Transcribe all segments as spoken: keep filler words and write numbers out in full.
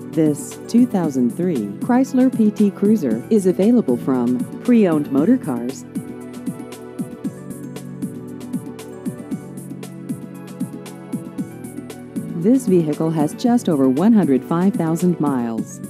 This two thousand three Chrysler P T Cruiser is available from Pre-Owned Motor Cars. This vehicle has just over one hundred five thousand miles.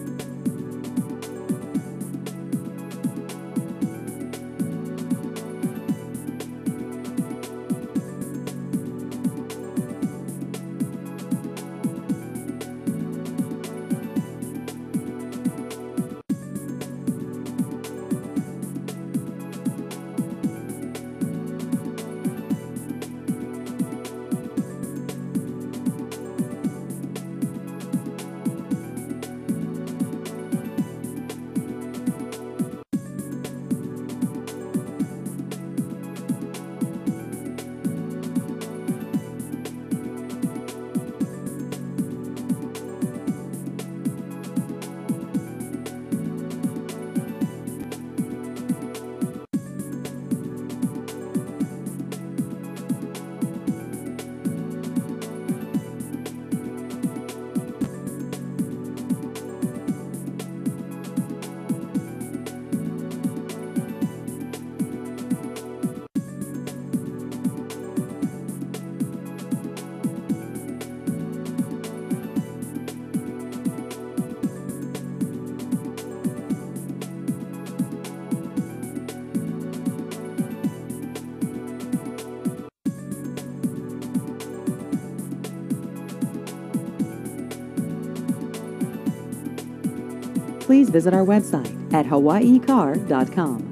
Please visit our website at hawaii car dot com.